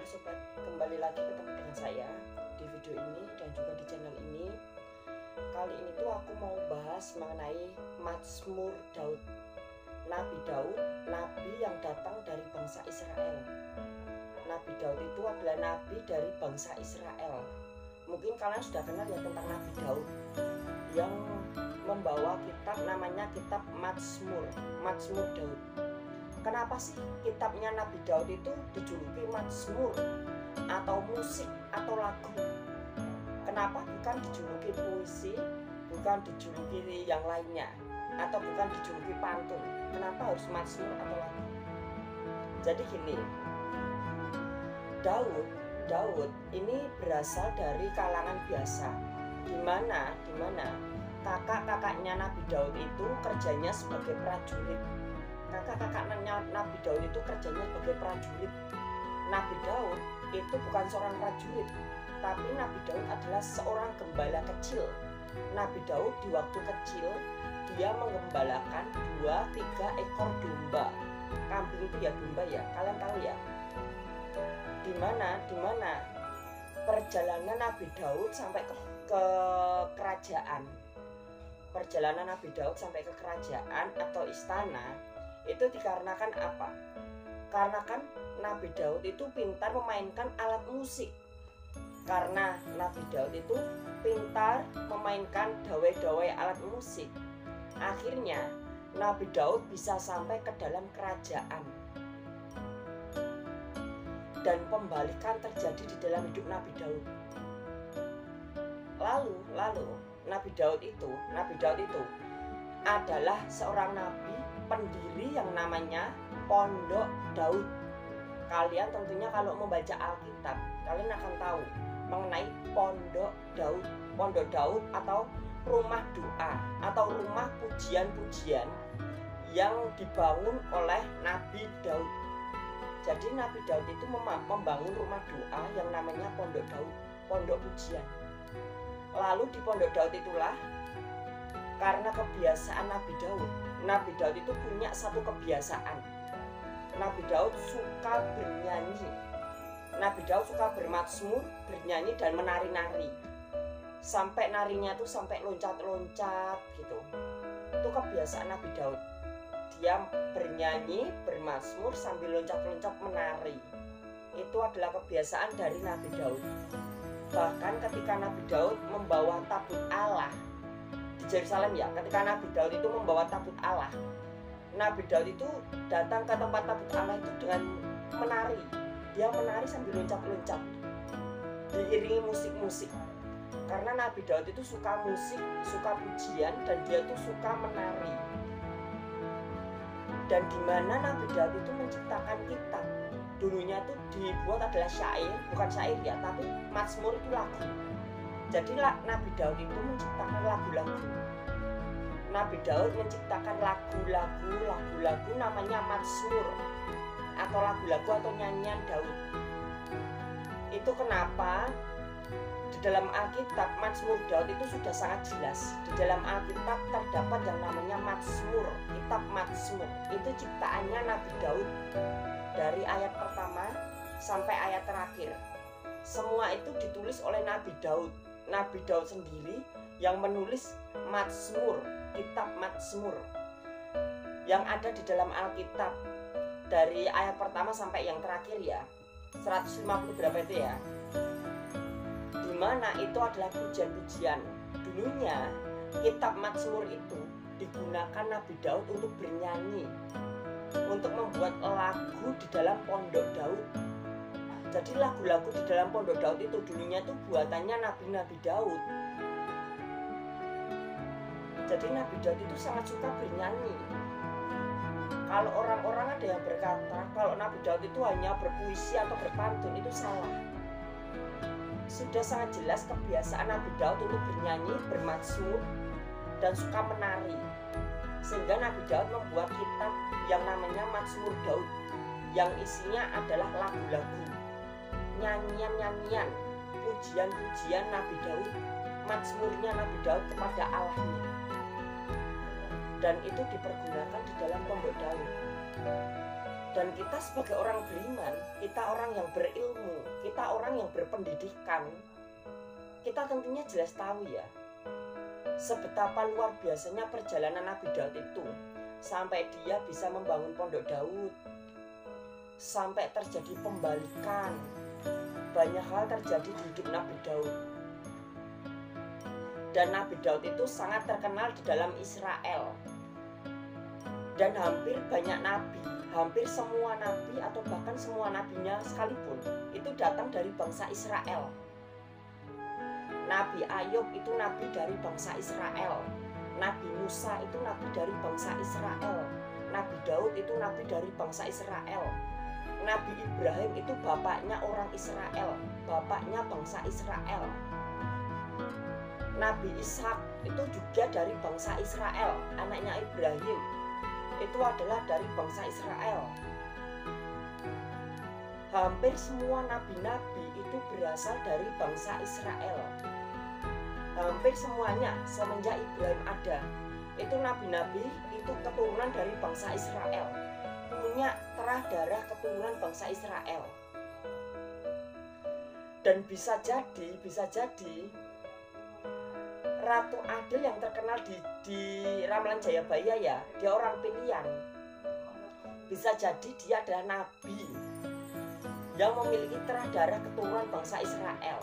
Halo sobat, kembali lagi ketemu dengan saya di video ini dan juga di channel ini. Kali ini tuh aku mau bahas mengenai Mazmur Daud. Nabi Daud, nabi yang datang dari bangsa Israel. Nabi Daud itu adalah nabi dari bangsa Israel. Mungkin kalian sudah kenal ya tentang Nabi Daud yang membawa kitab namanya kitab Mazmur Daud. Kenapa sih kitabnya Nabi Daud itu dijuluki Mazmur atau musik atau lagu? Kenapa bukan dijuluki puisi, bukan dijuluki yang lainnya, atau bukan dijuluki pantun? Kenapa harus Mazmur atau lagu? Jadi gini, Daud ini berasal dari kalangan biasa, dimana kakak-kakaknya Nabi Daud itu kerjanya sebagai prajurit. Kakak-kakaknya Nabi Daud itu kerjanya sebagai prajurit. Nabi Daud itu bukan seorang prajurit, tapi Nabi Daud adalah seorang gembala kecil. Nabi Daud di waktu kecil dia menggembalakan 2-3 ekor domba. Kambing itu ya domba ya, kalian tahu ya. Dimana perjalanan Nabi Daud sampai ke kerajaan. Perjalanan Nabi Daud sampai ke kerajaan atau istana itu dikarenakan apa? Karena kan Nabi Daud itu pintar memainkan alat musik. Karena Nabi Daud itu pintar memainkan dawai-dawai alat musik, akhirnya Nabi Daud bisa sampai ke dalam kerajaan. Dan pembalikan terjadi di dalam hidup Nabi Daud. Lalu Nabi Daud itu adalah seorang nabi pendiri yang namanya Pondok Daud. Kalian tentunya kalau membaca Alkitab, kalian akan tahu mengenai Pondok Daud. Pondok Daud atau rumah doa atau rumah pujian-pujian yang dibangun oleh Nabi Daud. Jadi Nabi Daud itu membangun rumah doa yang namanya Pondok Daud, pondok pujian. Lalu di Pondok Daud itulah, karena kebiasaan Nabi Daud itu punya satu kebiasaan. Nabi Daud suka bernyanyi. Nabi Daud suka bermazmur, bernyanyi dan menari-nari. Sampai narinya tuh sampai loncat-loncat gitu. Itu kebiasaan Nabi Daud. Dia bernyanyi, bermazmur sambil loncat-loncat menari. Itu adalah kebiasaan dari Nabi Daud. Bahkan ketika Nabi Daud membawa tabut Allah di Yerusalem ya, ketika Nabi Daud itu membawa tabut Allah, Nabi Daud itu datang ke tempat tabut Allah itu dengan menari. Dia menari sambil loncat-loncat, diiringi musik-musik. Karena Nabi Daud itu suka musik, suka pujian, dan dia itu suka menari. Dan di mana Nabi Daud itu menciptakan kitab. Dulunya tuh dibuat adalah syair, bukan syair ya, tapi mazmur itu lagu. Jadi Nabi Daud itu menciptakan lagu-lagu. Nabi Daud menciptakan lagu-lagu namanya mazmur atau lagu-lagu atau nyanyian Daud. Itu kenapa di dalam Alkitab Mazmur Daud itu sudah sangat jelas. Di dalam Alkitab terdapat yang namanya Mazmur, kitab Mazmur. Itu ciptaannya Nabi Daud dari ayat pertama sampai ayat terakhir. Semua itu ditulis oleh Nabi Daud. Nabi Daud sendiri yang menulis Mazmur, kitab Mazmur yang ada di dalam Alkitab dari ayat pertama sampai yang terakhir ya, 150 berapa itu ya, dimana itu adalah pujian-pujian. Dulunya kitab Mazmur itu digunakan Nabi Daud untuk bernyanyi, untuk membuat lagu di dalam Pondok Daud. Jadi lagu-lagu di dalam Pondok Daud itu dulunya itu buatannya nabi-nabi Daud. Jadi Nabi Daud itu sangat suka bernyanyi. Kalau orang-orang ada yang berkata kalau Nabi Daud itu hanya berpuisi atau berpantun, itu salah. Sudah sangat jelas kebiasaan Nabi Daud untuk bernyanyi, bermazmur, dan suka menari. Sehingga Nabi Daud membuat kitab yang namanya Mazmur Daud, yang isinya adalah lagu-lagu, nyanyian-nyanyian, pujian-pujian Nabi Daud, mazmurnya Nabi Daud kepada Allahnya. Dan itu dipergunakan di dalam Pondok Daud. Dan kita sebagai orang beriman, kita orang yang berilmu, kita orang yang berpendidikan, kita tentunya jelas tahu ya, sebetapa luar biasanya perjalanan Nabi Daud itu, sampai dia bisa membangun pondok Daud, sampai terjadi pembalikan. Banyak hal terjadi di hidup Nabi Daud. Dan Nabi Daud itu sangat terkenal di dalam Israel. Dan hampir banyak nabi, hampir semua nabi atau bahkan semua nabinya sekalipun itu datang dari bangsa Israel. Nabi Ayub itu nabi dari bangsa Israel. Nabi Musa itu nabi dari bangsa Israel. Nabi Daud itu nabi dari bangsa Israel. Nabi Ibrahim itu bapaknya orang Israel, bapaknya bangsa Israel. Nabi Ishak itu juga dari bangsa Israel, anaknya Ibrahim. Itu adalah dari bangsa Israel. Hampir semua nabi-nabi itu berasal dari bangsa Israel. Hampir semuanya semenjak Ibrahim ada, itu nabi-nabi itu keturunan dari bangsa Israel, punya terah darah keturunan bangsa Israel. Dan bisa jadi Ratu Adil yang terkenal di Ramalan Jayabaya ya, dia orang pilihan. Bisa jadi dia adalah nabi yang memiliki terah darah keturunan bangsa Israel,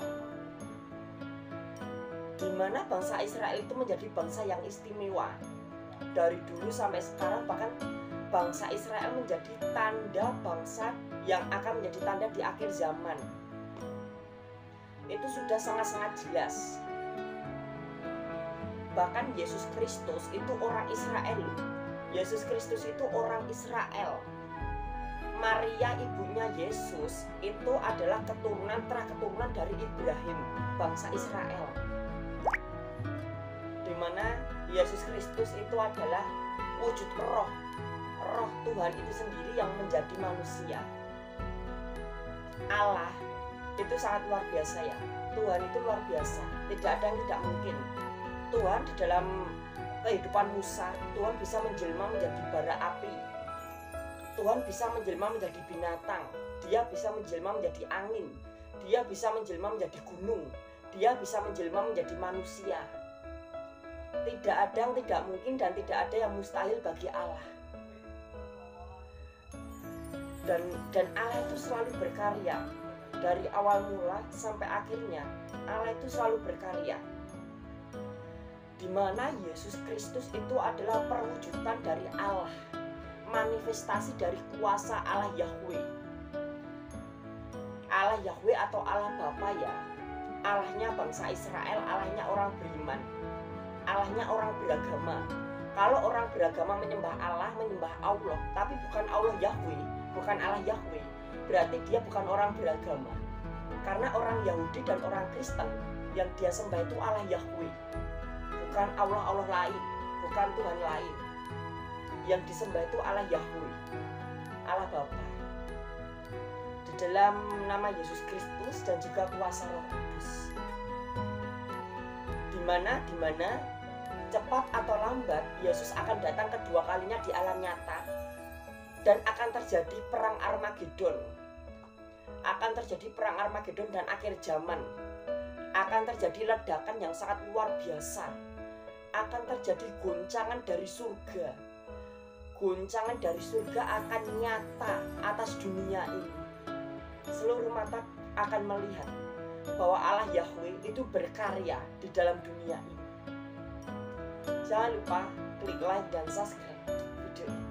di mana bangsa Israel itu menjadi bangsa yang istimewa dari dulu sampai sekarang. Bahkan bangsa Israel menjadi tanda bangsa yang akan menjadi tanda di akhir zaman. Itu sudah sangat-sangat jelas. Bahkan Yesus Kristus itu orang Israel. Yesus Kristus itu orang Israel. Maria ibunya Yesus itu adalah terah keturunan dari Ibrahim, bangsa Israel. Di mana Yesus Kristus itu adalah wujud roh Tuhan itu sendiri yang menjadi manusia. Allah itu sangat luar biasa ya. Tuhan itu luar biasa, tidak ada yang tidak mungkin. Tuhan di dalam kehidupan Musa, Tuhan bisa menjelma menjadi bara api. Tuhan bisa menjelma menjadi binatang. Dia bisa menjelma menjadi angin. Dia bisa menjelma menjadi gunung. Dia bisa menjelma menjadi manusia. Tidak ada yang tidak mungkin dan tidak ada yang mustahil bagi Allah. Dan Allah itu selalu berkarya. Dari awal mula sampai akhirnya, Allah itu selalu berkarya. Di mana Yesus Kristus itu adalah perwujudan dari Allah, manifestasi dari kuasa Allah Yahweh. Allah Yahweh atau Allah Bapa ya, Allahnya bangsa Israel, Allahnya orang beriman, Allahnya orang beragama. Kalau orang beragama menyembah Allah, menyembah Allah, tapi bukan Allah Yahweh, bukan Allah Yahweh, berarti dia bukan orang beragama. Karena orang Yahudi dan orang Kristen yang dia sembah itu Allah Yahweh, bukan Allah lain, bukan Tuhan lain. Yang disembah itu Allah Yahweh, Allah Bapa. Di dalam nama Yesus Kristus dan juga kuasa Roh Kudus. Dimana cepat atau lambat Yesus akan datang kedua kalinya di alam nyata. Dan akan terjadi perang Armageddon. Akan terjadi perang Armageddon dan akhir zaman. Akan terjadi ledakan yang sangat luar biasa. Akan terjadi goncangan dari surga. Goncangan dari surga akan nyata atas dunia ini. Seluruh mata akan melihat bahwa Allah Yahweh itu berkarya di dalam dunia ini. Jangan lupa klik like dan subscribe video ini.